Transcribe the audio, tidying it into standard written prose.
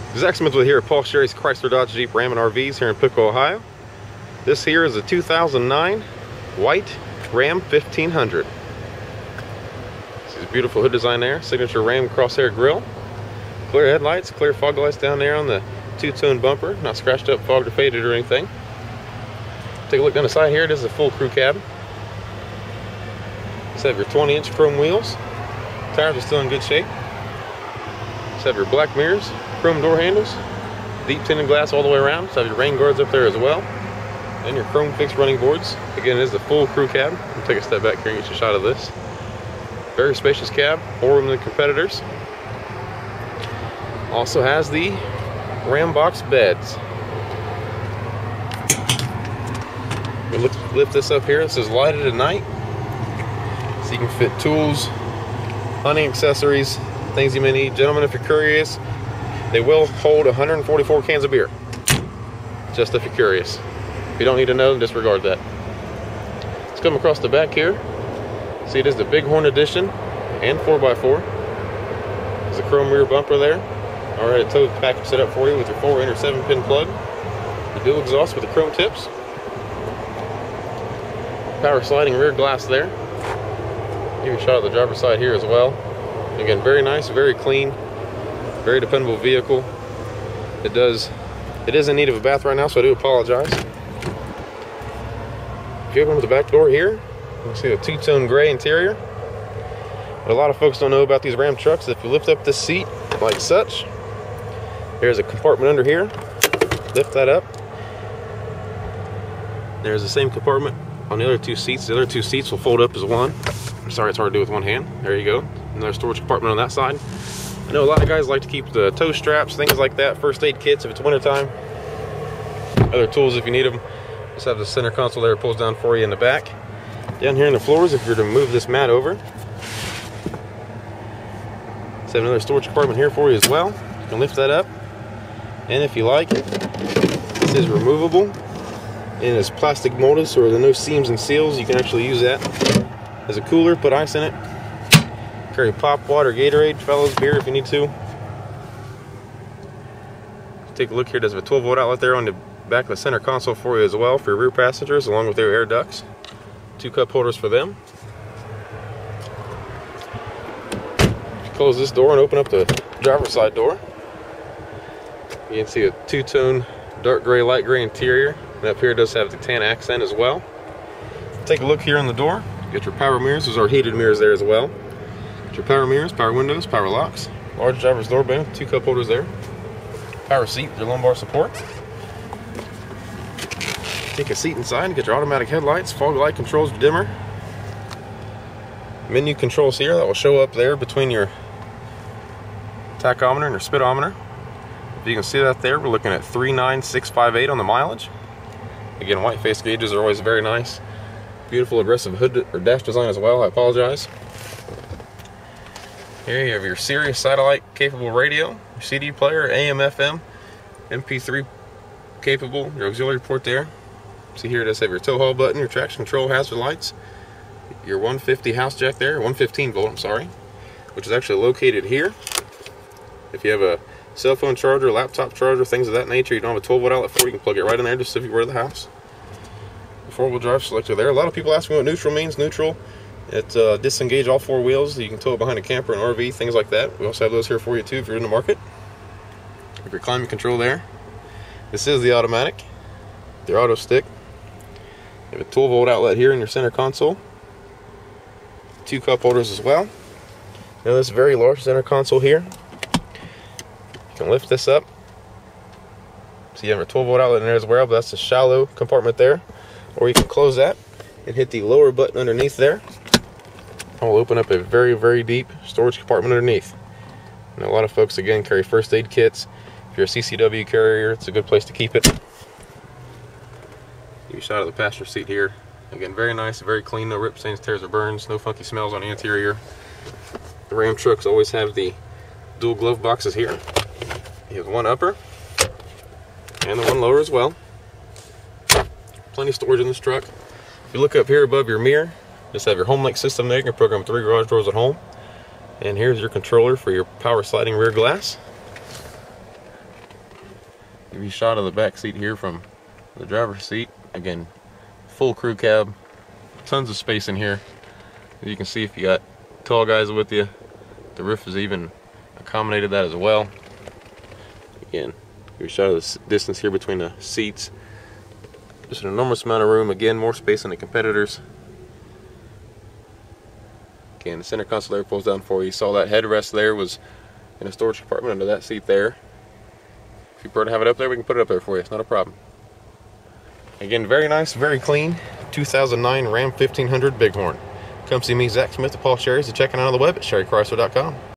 Zach Smith with here at Paul Sherry's Chrysler Dodge Jeep Ram and RVs here in Piqua, Ohio. This here is a 2009 white Ram 1500. This is beautiful hood design there, signature Ram crosshair grille, clear headlights, clear fog lights down there on the two-tone bumper, not scratched up, fogged or faded or anything. Take a look down the side here. It is a full crew cab. Just have your 20-inch chrome wheels. Tires are still in good shape. Just have your black mirrors, chrome door handles, deep tinted glass all the way around. Just have your rain guards up there as well, and your chrome fixed running boards. Again, it is the full crew cab. I'll take a step back here and get you a shot of this. Very spacious cab, more room than competitors. Also has the RamBox beds. We lift this up here. This is lighted at night, so you can fit tools, hunting accessories, things you may need. Gentlemen, if you're curious, they will hold 144 cans of beer. Just if you're curious. If you don't need to know, disregard that. Let's come across the back here. See, it is the Bighorn edition and 4x4. There's a chrome rear bumper there. Alright, a tow package set up for you with your 4-inch 7-pin plug. The dual exhaust with the chrome tips. Power sliding rear glass there. Give you a shot of the driver's side here as well. Again, very nice, very clean, very dependable vehicle. It is in need of a bath right now, so I do apologize. If you open up the back door here, you can see a two-tone gray interior. What a lot of folks don't know about these Ram trucks, if you lift up this seat like such, there's a compartment under here. Lift that up. There's the same compartment on the other two seats. The other two seats will fold up as one. I'm sorry, it's hard to do with one hand. There you go. Another storage compartment on that side. I know a lot of guys like to keep the tow straps, things like that, first aid kits if it's wintertime. Other tools if you need them. Just have the center console there, pulls down for you in the back. Down here in the floors, if you're to move this mat over, just have another storage compartment here for you as well. You can lift that up. And if you like, this is removable. And it's plastic molded, so there are no seams and seals. You can actually use that as a cooler, put ice in it. Carry pop, water, Gatorade, fellas, beer if you need to. Take a look here. It does have a 12-volt outlet there on the back of the center console for you as well, for your rear passengers, along with their air ducts. 2 cup holders for them. If you close this door and open up the driver's side door, you can see a two-tone dark gray, light gray interior. And up here it does have the tan accent as well. Take a look here on the door. Get your power mirrors. Those are heated mirrors there as well. Get your power mirrors, power windows, power locks. Large driver's door bin, 2 cup holders there. Power seat, your lumbar support. Take a seat inside and get your automatic headlights, fog light controls, dimmer. Menu controls here that will show up there between your tachometer and your speedometer. If you can see that there, we're looking at 39658 on the mileage. Again, white face gauges are always very nice. Beautiful aggressive hood or dash design as well. I apologize. Here you have your Sirius satellite capable radio, your CD player, AM, FM, MP3 capable, your auxiliary port there. See here it does have your tow haul button, your traction control, hazard lights, your 150 house jack there, 115 volt, I'm sorry, which is actually located here. If you have a cell phone charger, laptop charger, things of that nature, you don't have a 12-volt outlet for it, you can plug it right in there just if you were to the house. The 4-wheel drive selector there. A lot of people ask me what neutral means. Neutral, it disengage all 4 wheels. You can tow it behind a camper, an RV, things like that. We also have those here for you too if you're in the market. Have your climate control there. This is the automatic, the auto stick. You have a 12-volt outlet here in your center console. 2 cup holders as well. Now this very large center console here. You can lift this up. So you have a 12-volt outlet in there as well, but that's a shallow compartment there. Or you can close that and hit the lower button underneath there. And we'll open up a very, very deep storage compartment underneath. And a lot of folks, again, carry first aid kits. If you're a CCW carrier, it's a good place to keep it. Give you a shot of the passenger seat here. Again, very nice, very clean, no rips, stains, tears, or burns, no funky smells on the interior. The Ram trucks always have the dual glove boxes here. You have one upper and the one lower as well. Plenty of storage in this truck. If you look up here above your mirror, just have your home link system there. You can program 3 garage doors at home. And here's your controller for your power sliding rear glass. Give you a shot of the back seat here from the driver's seat. Again, full crew cab, tons of space in here. As you can see, if you got tall guys with you, the roof has even accommodated that as well. Again, give you a shot of the distance here between the seats. Just an enormous amount of room. Again, more space than the competitors. Again, the center console there pulls down for you. You saw that headrest there was in a storage compartment under that seat there. If you prefer to have it up there, we can put it up there for you. It's not a problem. Again, very nice, very clean. 2009 Ram 1500 Bighorn. Come see me, Zach Smith, at Paul Sherry's, and check it out on the web at sherrychrysler.com.